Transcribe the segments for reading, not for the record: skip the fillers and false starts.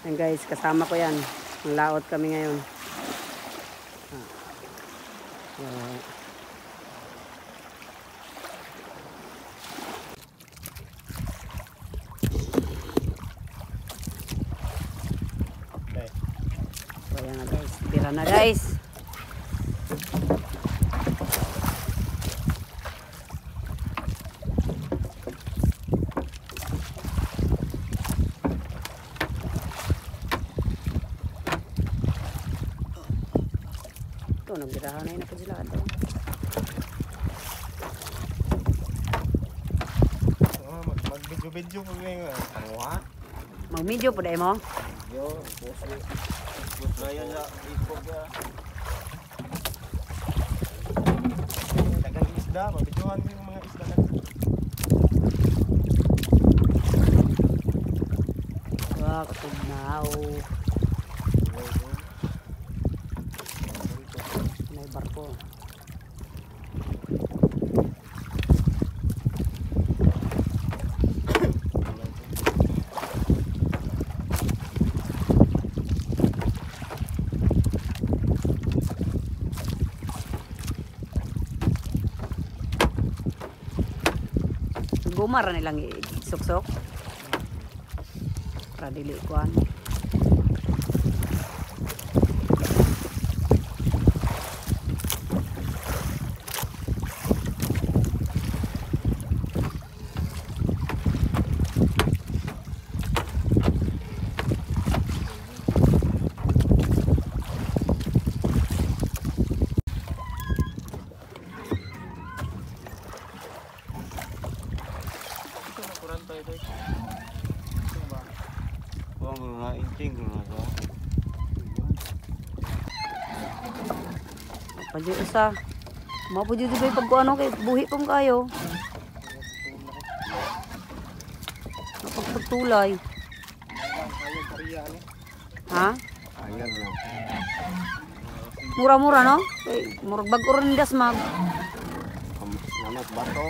Yan guys, kasama ko yan. Ang laot kami ngayon. Okay. So yan na guys. Tira na guys. Ito, nagbirahan na yun ako sila ito. Mag-video-video ko ngayon. Ano ha? Mag-video po dahil mo? Yo, post na yan sa Facebook ya. Dagang isda, mabidyohan ko yung mga isda na. Wah, katugnaw. May barko. Gumara nilangisuksok para dili kuan. Pwede usa. Mapwede dito yung pagkuano kay buhi pong kayo. Napagpagtulay. Ha? Ayan lang. Mura-mura no? Murag bago rin das mag. Namat bato.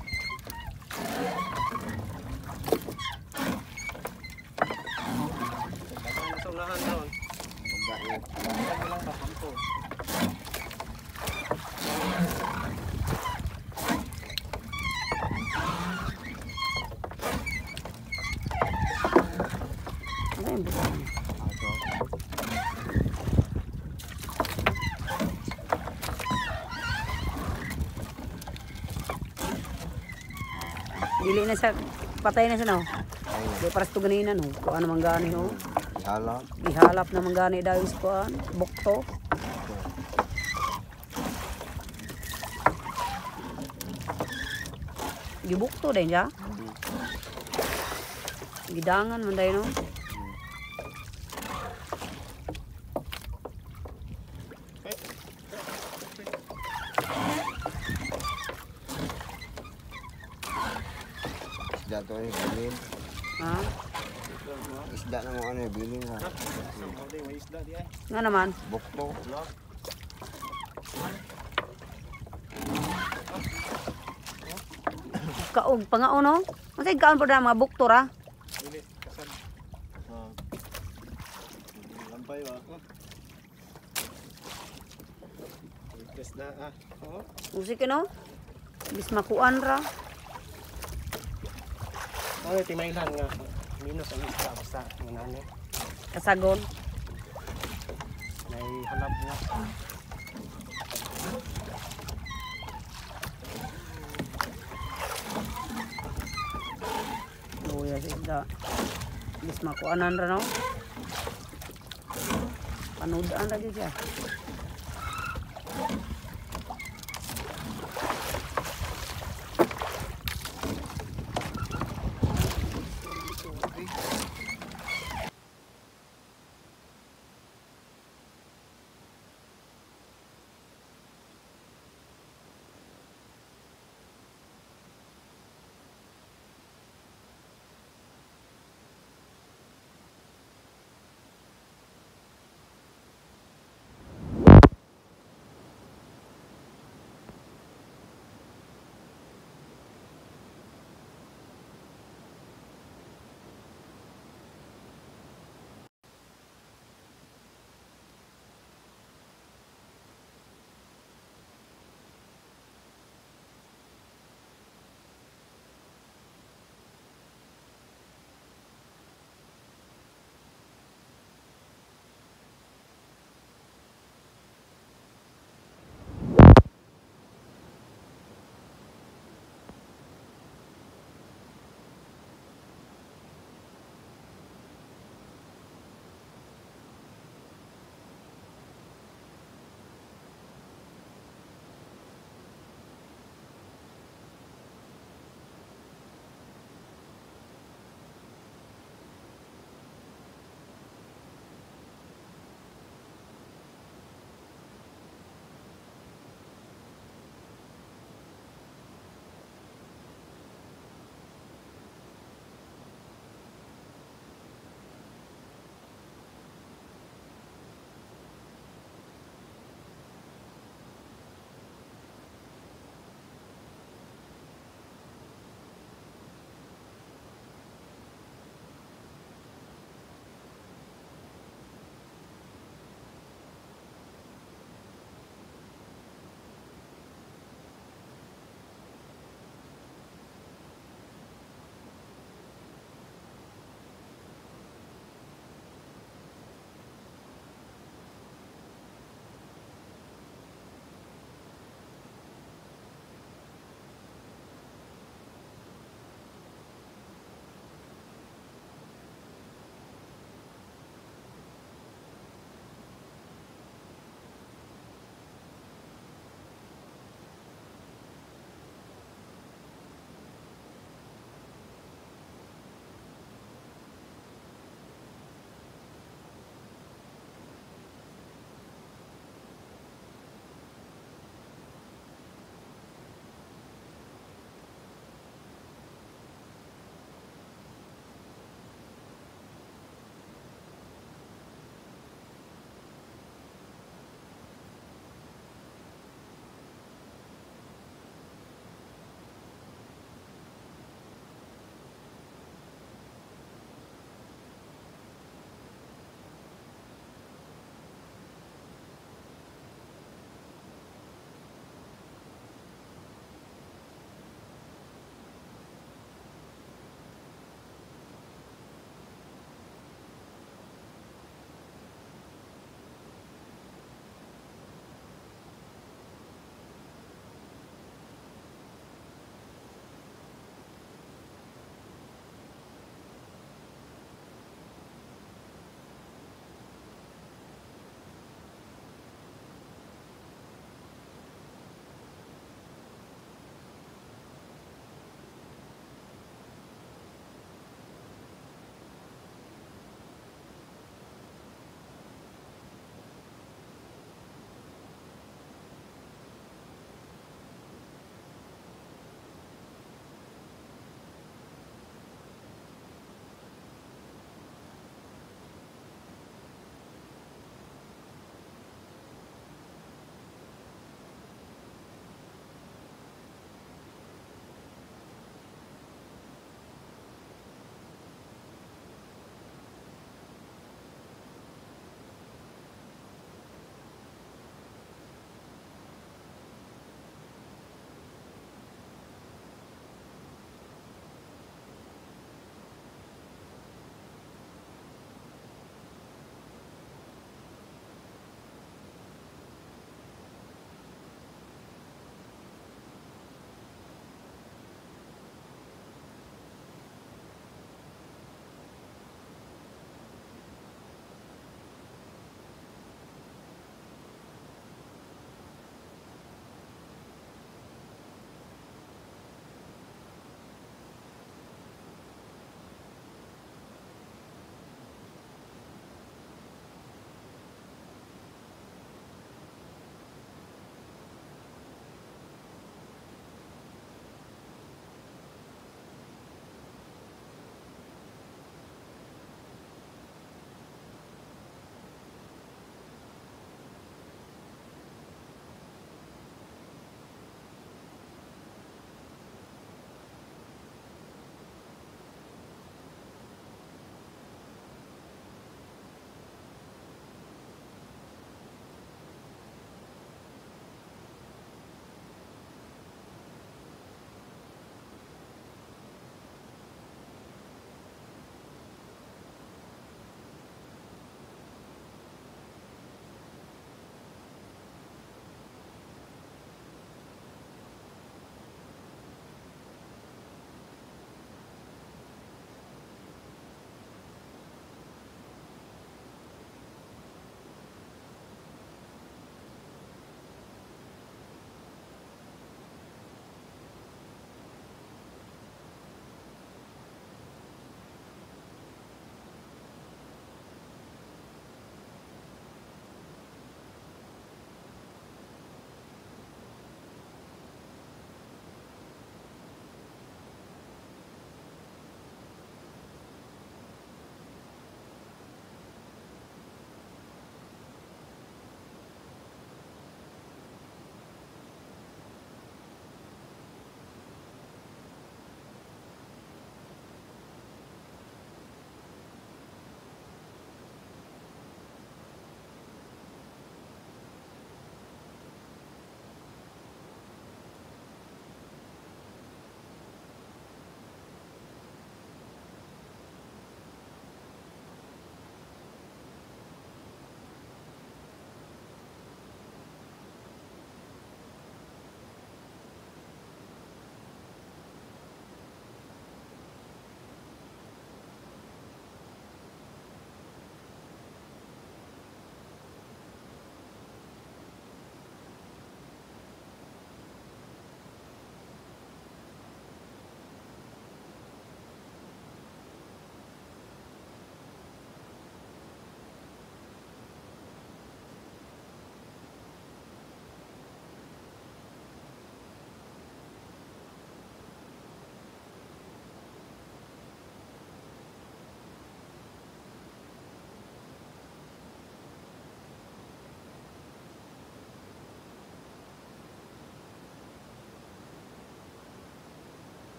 Ano yung buka? Dili na sa patay na siya no. Di paras to ganina no. Kuan naman gani no. Ihalap. Ihalap naman gani daw is kuan, bukto. Gibukto din siya. Gidangan man dayo no. Isda to yung bilin. Ha? Isda na mo ano yung bilin ha. Nga naman. Bukto. Kaog pangao no. Masay kaon pa na mga buktor ha. Dili kasad. Lampay wa ako. Test na ah. Oh. Musik no. Bis makuan ra. Ano timaylan nga. Minus ang isda basta nganane. Kasagon. May halap nga. Luya sa isda. Bis makuanan ra no. Panudaan lagi siya.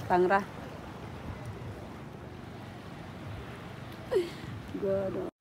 Tangra. Gano.